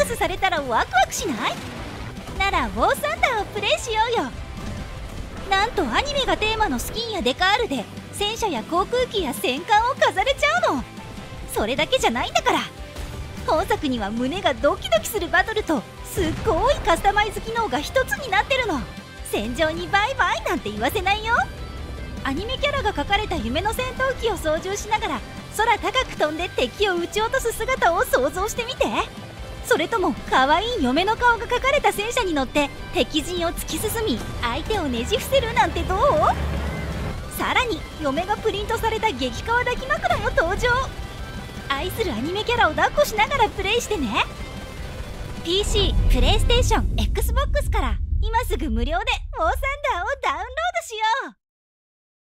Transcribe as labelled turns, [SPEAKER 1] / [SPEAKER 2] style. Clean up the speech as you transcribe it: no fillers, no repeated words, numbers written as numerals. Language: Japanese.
[SPEAKER 1] スされたらワクワクしない？ならウォーサンダーをプレイしようよ。なんとアニメがテーマのスキンやデカールで戦車や航空機や戦艦を飾れちゃうの。それだけじゃないんだから、本作には胸がドキドキするバトルとすっごいカスタマイズ機能が一つになってるの。戦場にバイバイなんて言わせないよ。アニメキャラが描かれた夢の戦闘機を操縦しながら空高く飛んで敵を撃ち落とす姿を想像してみて。それとも可愛い嫁の顔が描かれた戦車に乗って敵陣を突き進み相手をねじ伏せるなんてどう？さらに嫁がプリントされた激カワ抱き枕も登場。愛するアニメキャラを抱っこしながらプレイしてね。 PC、プレイステーション、Xbox から今すぐ無料でウォーサンダーをダウンロードしよう。